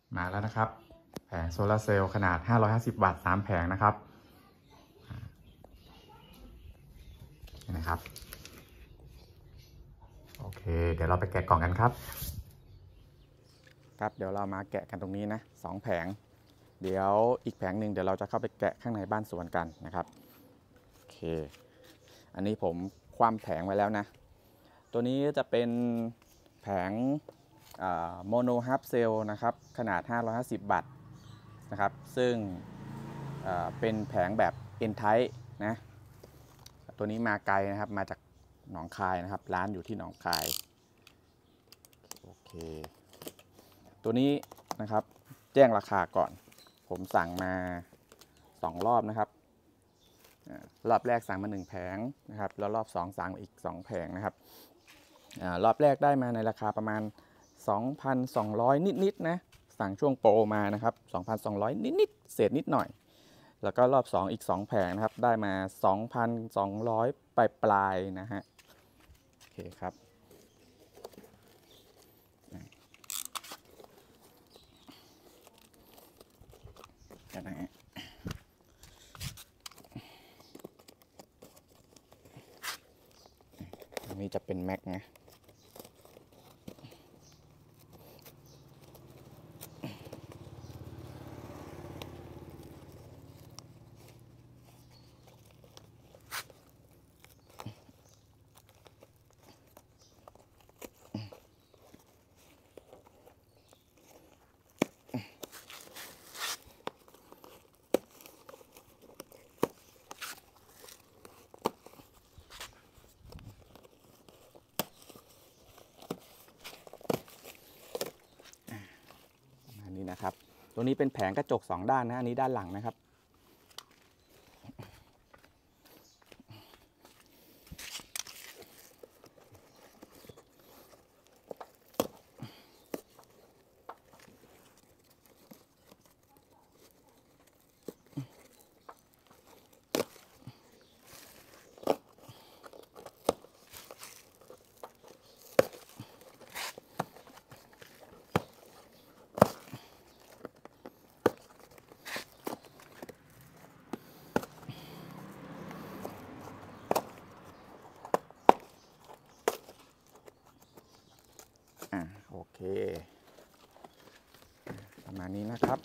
มาแล้วนะครับแผงโซลาร์เซลล์ขนาด550 วัตต์3แผงนะครับนี่นะครับโอเคเดี๋ยวเราไปแกะกล่องกันครับเดี๋ยวเรามาแกะกันตรงนี้นะ2แผงเดี๋ยวอีกแผงหนึ่งเดี๋ยวเราจะเข้าไปแกะข้างในบ้านสวนกันนะครับโอเคอันนี้ผมคว่ำแผงไว้แล้วนะตัวนี้จะเป็นแผงโมโนฮับเซลนะครับขนาด550 วัตต์นะครับซึ่งเป็นแผงแบบ N Type นะตัวนี้มาไกลนะครับมาจากหนองคายนะครับร้านอยู่ที่หนองคายโอเคตัวนี้นะครับแจ้งราคาก่อนผมสั่งมา2รอบนะครับรอบแรกสั่งมา1แผงนะครับแล้วรอบ2สั่งอีก2แผงนะครับรอบแรกได้มาในราคาประมาณ 2,200 นิดๆนะสั่งช่วงโปรมานะครับ 2,200 นิดๆเศษนิดหน่อยแล้วก็รอบ2อีก2แผงนะครับได้มา 2,200 ปลายๆนะฮะโอเคครับนะฮะอันนี้จะเป็นแม็กนะอันนี้นะครับตัวนี้เป็นแผงกระจก2ด้านนะอันนี้ด้านหลังนะครับโอเคประมาณนี้นะครับ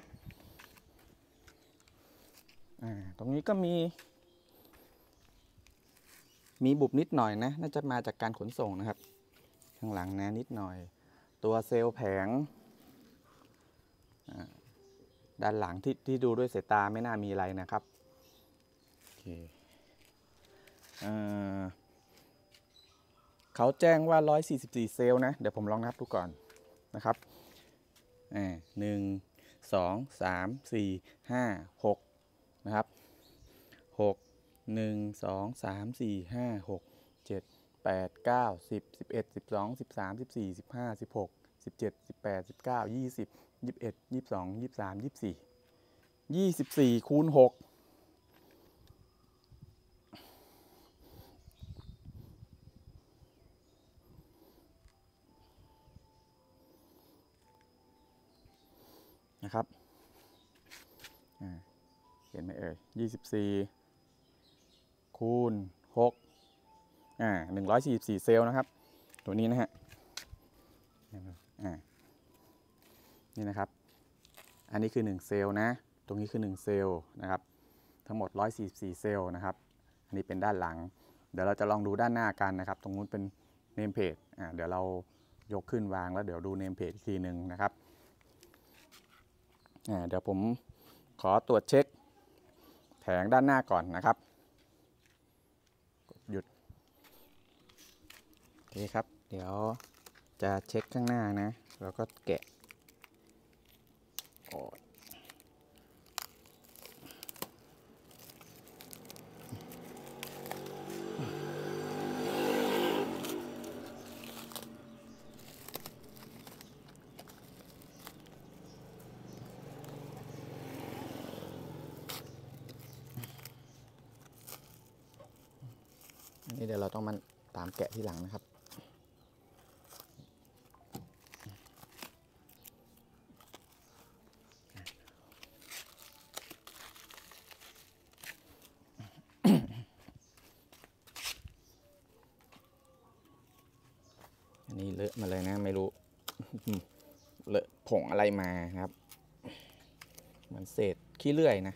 ตรงนี้ก็มีบุบนิดหน่อยนะน่าจะมาจากการขนส่งนะครับข้างหลังนะนิดหน่อยตัวเซลล์แผงด้านหลังที่ดูด้วยสายตาไม่น่ามีอะไรนะครับโอเคเขาแจ้งว่า144เซลล์นะเดี๋ยวผมลองนับดูก่อนนะครับ1 2 3 4 5 6นะครับ6 1 2 3 4 5 6 7 8 9 10 11 12 13 14 15 16 17 18 19 20 21 22 23 24 24คูณ6นะครับเห็นไหมเอ่ย24คูณ6 144เซลล์นะครับตัวนี้นะฮะนี่นะครับอันนี้คือ1เซลล์นะตรงนี้คือ1เซลล์นะครับทั้งหมด144เซลล์นะครับอันนี้เป็นด้านหลังเดี๋ยวเราจะลองดูด้านหน้ากันนะครับตรงนู้นเป็นเนมเพจเดี๋ยวเรายกขึ้นวางแล้วเดี๋ยวดูเนมเพจอีกทีหนึ่งนะครับเดี๋ยวผมขอตรวจเช็คแผงด้านหน้าก่อนนะครับหยุดโอเคครับเดี๋ยวจะเช็คข้างหน้านะแล้วก็แกะอันนี้เดี๋ยวเราต้องมาตามแกะที่หลังนะครับเลอะมาเลยนะไม่รู้ เลอะผงอะไรมาครับเหมือนเศษขี้เลื่อยนะ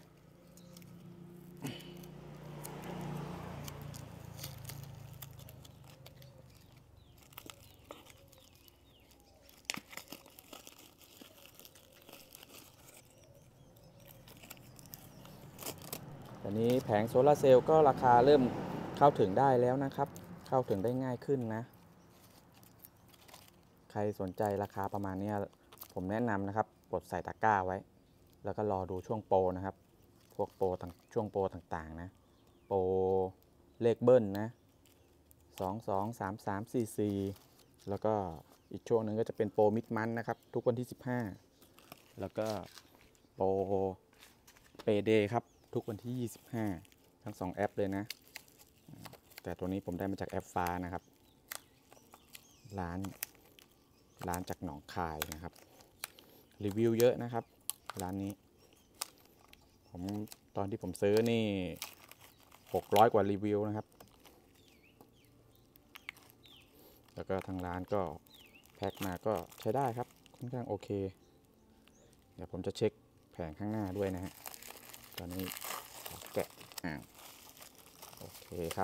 ตอนนี้แผงโซลาร์เซลล์ก็ราคาเริ่มเข้าถึงได้แล้วนะครับเข้าถึงได้ง่ายขึ้นนะใครสนใจราคาประมาณนี้ผมแนะนำนะครับกดใส่ตะกร้าไว้แล้วก็รอดูช่วงโปรนะครับพวกโปรช่วงโปรต่างๆนะโปรเลขเบิ้ลนะ223344แล้วก็อีกช่วงหนึ่งก็จะเป็นโปรมิดมันนะครับทุกวันที่15แล้วก็โปรเปเดครับทุกวันที่25ทั้ง2แอปเลยนะแต่ตัวนี้ผมได้มาจากแอปฟ้านะครับร้านจากหนองคายนะครับรีวิวเยอะนะครับร้านนี้ตอนที่ผมซื้อนี่600 กว่ารีวิวนะครับแล้วก็ทางร้านก็แพ็คมาก็ใช้ได้ครับค่อนข้างโอเคเดี๋ยวผมจะเช็คแผงข้างหน้าด้วยนะฮะตอนนี้แกะโอเคครับ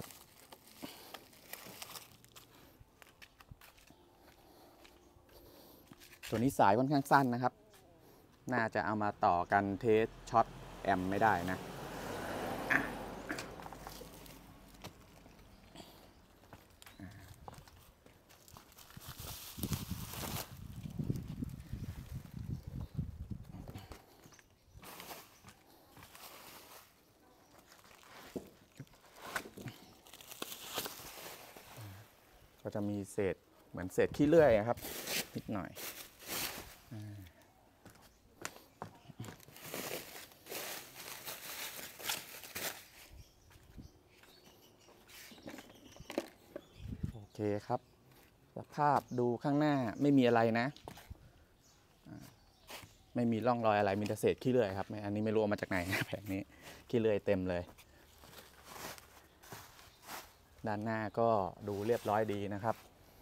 ตัวนี้สายค่อนข้างสั้นนะครับน่าจะเอามาต่อกันเทสช็อตแอมไม่ได้นะก็จะมีเศษเหมือนเศษขี้เลื่อยครับนิดหน่อยโอเคครับสภาพดูข้างหน้าไม่มีอะไรนะไม่มีร่องรอยอะไรมีแต่เศษขี้เลื่อยครับอันนี้ไม่รู้เอามาจากไหนนะแผงนี้ขี้เลื่อยเต็มเลยด้านหน้าก็ดูเรียบร้อยดีนะครับ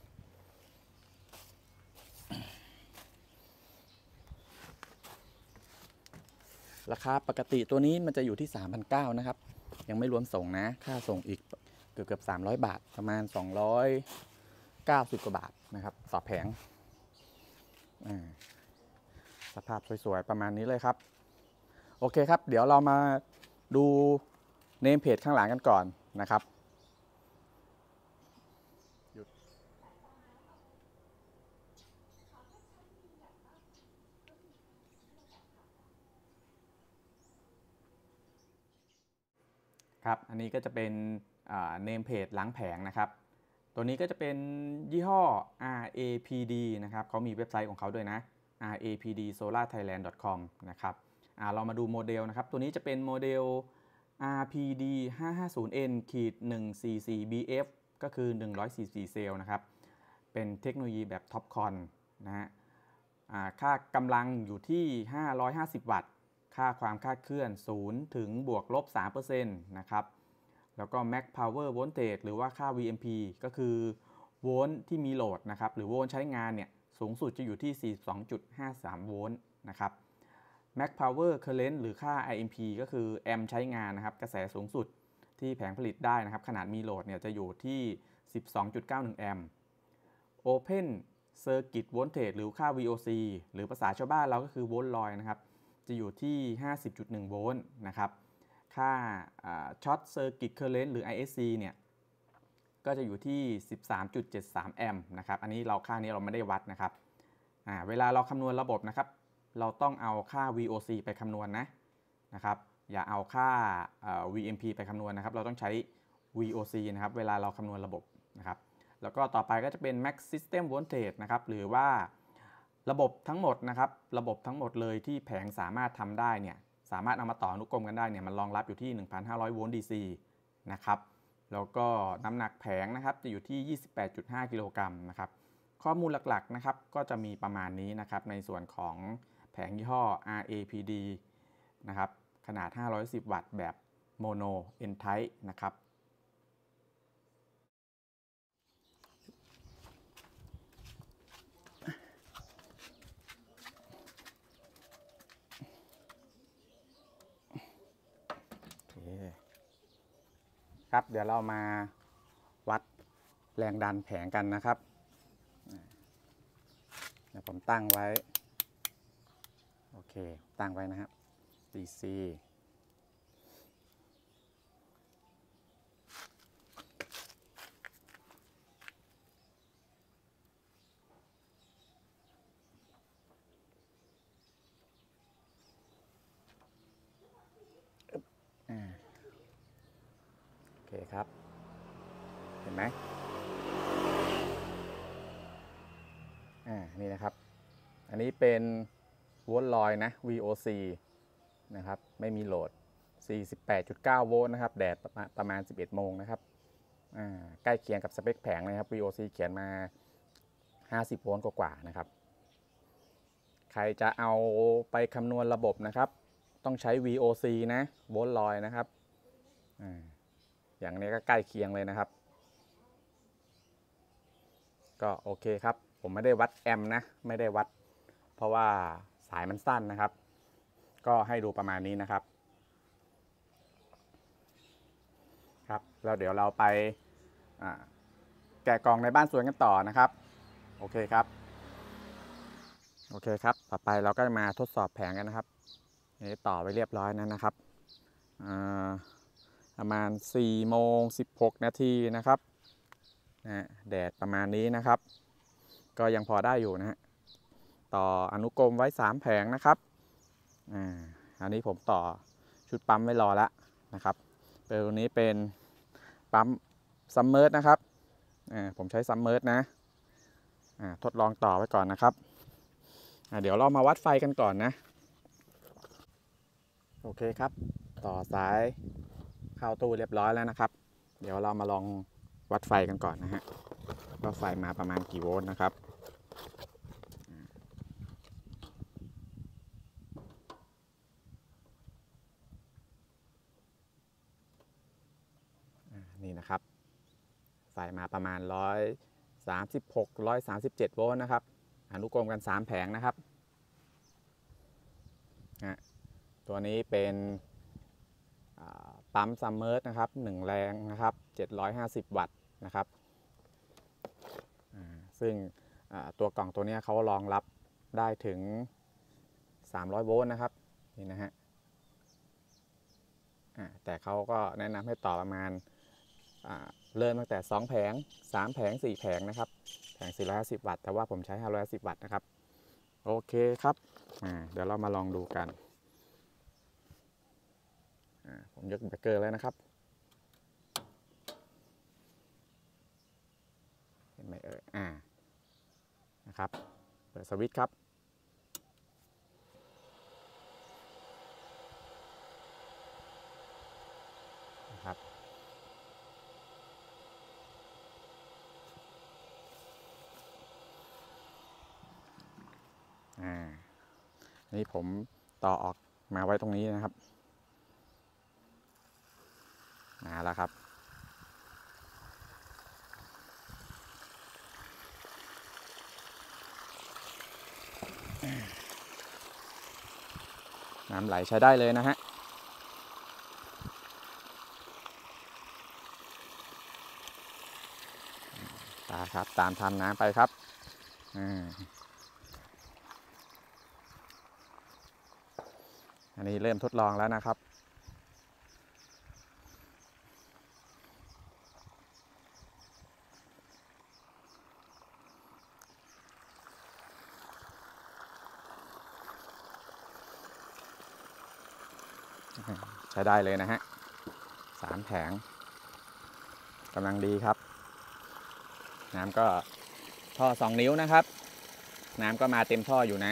ราคาปกติตัวนี้มันจะอยู่ที่ 3,900 นะครับยังไม่รวมส่งนะค่าส่งอีกเกือบ300 บาทประมาณ290 กว่าบาทนะครับต่อแผงสภาพสวยๆประมาณนี้เลยครับโอเคครับเดี๋ยวเรามาดูเนมเพจข้างหลังกันก่อนนะครับครับอันนี้ก็จะเป็นเนมเพจหลังแผงนะครับตัวนี้ก็จะเป็นยี่ห้อ RAPD นะครับเขามีเว็บไซต์ของเขาด้วยนะ rapdsolarthailand.com นะครับเรามาดูโมเดลนะครับตัวนี้จะเป็นโมเดล RPD 550N 144 BF ก็คือ144เซลล์นะครับเป็นเทคโนโลยีแบบท็อปคอนนะฮะค่ากำลังอยู่ที่550 วัตต์ค่าความคลาดเคลื่อน0ถึง+3% นะครับแล้วก็ Max Power Voltage หรือว่าค่า VMP ก็คือโวลต์ที่มีโหลดนะครับหรือโวลต์ใช้งานเนี่ยสูงสุดจะอยู่ที่ 42.53 โวลต์นะครับ Max Power Current หรือค่า IMP ก็คือแอมป์ใช้งานนะครับกระแสสูงสุดที่แผงผลิตได้นะครับขนาดมีโหลดเนี่ยจะอยู่ที่ 12.91 แอมป์ Open Circuit Voltage หรือค่า VOC หรือภาษาชาวบ้านเราก็คือโวลต์ลอยนะครับจะอยู่ที่ 50.1 โวลต์นะครับค่า Short Circuit Current หรือ ISC เนี่ยก็จะอยู่ที่ 13.73 แอมป์นะครับอันนี้ค่านี้เราไม่ได้วัดนะครับเวลาเราคำนวณระบบนะครับเราต้องเอาค่า VOC ไปคำนวณนะครับอย่าเอาค่า VMP ไปคำนวณนะครับเราต้องใช้ VOC นะครับเวลาเราคำนวณระบบนะครับแล้วก็ต่อไปก็จะเป็น Max System Voltage นะครับหรือว่าระบบทั้งหมดนะครับระบบทั้งหมดเลยที่แผงสามารถทำได้เนี่ยสามารถเอามาต่ออนุกรมกันได้เนี่ยมันรองรับอยู่ที่ 1,500 โวลต์ DC นะครับแล้วก็น้ำหนักแผงนะครับจะอยู่ที่ 28.5 กิโลกรัมนะครับข้อมูลหลักๆนะครับก็จะมีประมาณนี้นะครับในส่วนของแผงยี่ห้อ RAPD นะครับขนาด510 วัตต์แบบโมโน N Type นะครับครับเดี๋ยวเรามาวัดแรงดันแผงกันนะครับเดี๋ยวผมตั้งไว้โอเคตั้งไว้นะครับ DC โอเคครับเห็นไหมนี่นะครับอันนี้เป็นโวลต์ลอยนะ VOC นะครับไม่มีโหลด 48.9 โวลต์นะครับแดดประมาณ 11 โมงนะครับใกล้เคียงกับสเปคแผงเลยครับ VOC เขียนมา 50 โวลต์กว่าๆนะครับใครจะเอาไปคำนวณระบบนะครับต้องใช้ VOC นะโวลต์ลอยนะครับอย่างนี้ก็ใกล้เคียงเลยนะครับก็โอเคครับผมไม่ได้วัดแอมป์นะไม่ได้วัดเพราะว่าสายมันสั้นนะครับก็ให้ดูประมาณนี้นะครับครับแล้วเดี๋ยวเราไปแกะกล่องในบ้านสวนกันต่อนะครับโอเคครับโอเคครับต่อไปเราก็มาทดสอบแผงกันนะครับนี่ต่อไปเรียบร้อยนะครับประมาณ4 โมง 16 นาทีนะครับแดดประมาณนี้นะครับก็ยังพอได้อยู่นะฮะต่ออนุกรมไว้ 3 แผงนะครับอันนี้ผมต่อชุดปั๊มไว้รอแล้วนะครับตัวนี้เป็นปั๊มซัมเมอร์นะครับผมใช้ซัมเมอร์นะทดลองต่อไว้ก่อนนะครับเดี๋ยวเรามาวัดไฟกันก่อนนะโอเคครับต่อสายเข้าตู้เรียบร้อยแล้วนะครับเดี๋ยวเรามาลองวัดไฟกันก่อนนะฮะว่าไฟมาประมาณกี่โวลต์นะครับนี่นะครับไฟมาประมาณ136 137 โวลต์นะครับอนุกรมกัน 3 แผงนะครับตัวนี้เป็นปั๊มซัมเมอร์นะครับ1 แรงนะครับ750 วัตต์นะครับซึ่งตัวกล่องตัวนี้เขารองรับได้ถึง300 โวลต์นะครับนี่นะฮะแต่เขาก็แนะนำให้ต่อประมาณเริ่มตั้งแต่2 แผง 3 แผง 4 แผงนะครับแผง450 วัตต์แต่ว่าผมใช้510 วัตต์นะครับโอเคครับเดี๋ยวเรามาลองดูกันผมยกเบรกเกอร์แล้วนะครับเห็นไหมนะครับเปิดสวิตช์ครับนะครับนี่ผมต่อออกมาไว้ตรงนี้นะครับมาแล้วครับน้ำไหลใช้ได้เลยนะฮะครับตามทำน้ำไปครับอันนี้เริ่มทดลองแล้วนะครับใช้ได้เลยนะฮะ3 แผงกำลังดีครับน้ำก็ท่อ2 นิ้วนะครับน้ำก็มาเต็มท่ออยู่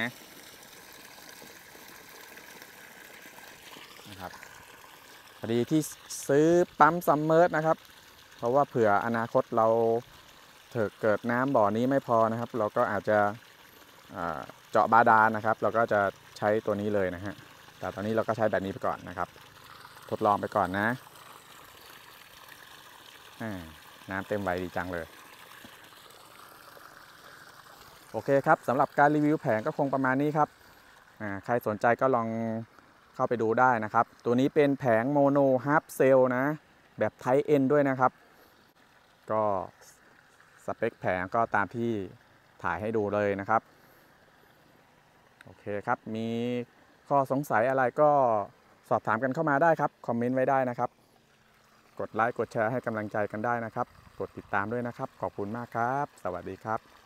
นะครับพอดีที่ซื้อปั๊มซัมเมอร์นะครับเพราะว่าเผื่ออนาคตเราเกิดน้ำบ่อนี้ไม่พอนะครับเราก็อาจจะเจาะบาดาลนะครับเราก็จะใช้ตัวนี้เลยนะฮะแต่ตอนนี้เราก็ใช้แบบนี้ไปก่อนนะครับทดลองไปก่อนนะน้ำเต็มไวดีจังเลยโอเคครับสำหรับการรีวิวแผงก็คงประมาณนี้ครับใครสนใจก็ลองเข้าไปดูได้นะครับตัวนี้เป็นแผงโมโนฮาร์ปเซลนะแบบไทป์เอ็นด้วยนะครับก็สเปคแผงก็ตามที่ถ่ายให้ดูเลยนะครับโอเคครับมีข้อสงสัยอะไรก็สอบถามกันเข้ามาได้ครับคอมเมนต์ไว้ได้นะครับกดไลค์กดแชร์ให้กำลังใจกันได้นะครับกดติดตามด้วยนะครับขอบคุณมากครับสวัสดีครับ